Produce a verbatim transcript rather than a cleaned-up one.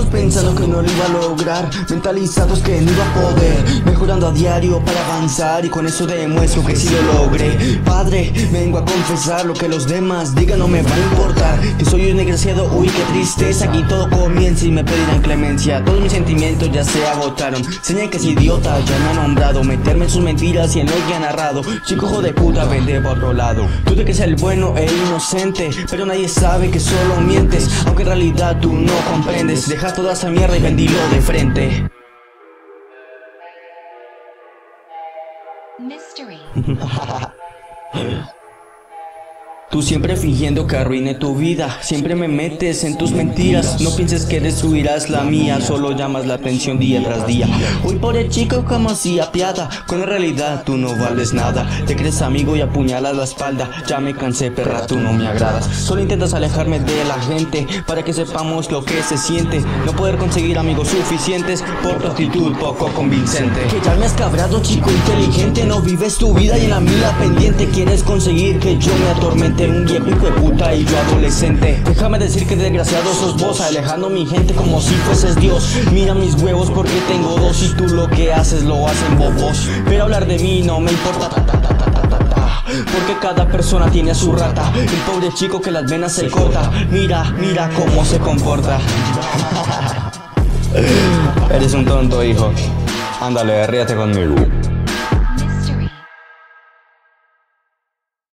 pensando que no lo iba a lograr, mentalizados que no iba a poder, mejorando a diario para avanzar, y con eso demuestro que sí lo logré. Padre, vengo a confesar, lo que los demás digan no me va a importar, que soy un desgraciado, uy qué tristeza, aquí todo comienza y me pedirán clemencia. Todos mis sentimientos ya se agotaron, señal que es idiota, ya me ha nombrado, meterme en sus mentiras y en lo que ha narrado. Chico hijo de puta, vende por otro lado. Tú te crees el bueno e inocente, pero nadie sabe que solo mientes, aunque en realidad tú no comprendes. Deja toda esa mierda y vendilo de frente. Mystery. Tú siempre fingiendo que arruine tu vida, siempre me metes en tus mentiras. No pienses que destruirás la mía, solo llamas la atención día tras día. Uy, pobre chico, como si apiada, con la realidad tú no vales nada. Te crees amigo y apuñalas la espalda, ya me cansé perra, tú no me agradas. Solo intentas alejarme de la gente, para que sepamos lo que se siente, no poder conseguir amigos suficientes, por tu actitud poco convincente. Que ya me has cabrado, chico inteligente, no vives tu vida y en la mía pendiente. Quieres conseguir que yo me atormente, un viejo hijo de puta y yo adolescente. Déjame decir que desgraciado sos vos, alejando mi gente como si fueses Dios. Mira mis huevos porque tengo dos y tú lo que haces lo hacen bobos. Pero hablar de mí no me importa, ta, ta, ta, ta, ta, ta, porque cada persona tiene a su rata. El pobre chico que las venas se corta, mira, mira cómo se comporta. Eres un tonto, hijo. Ándale, ríate conmigo.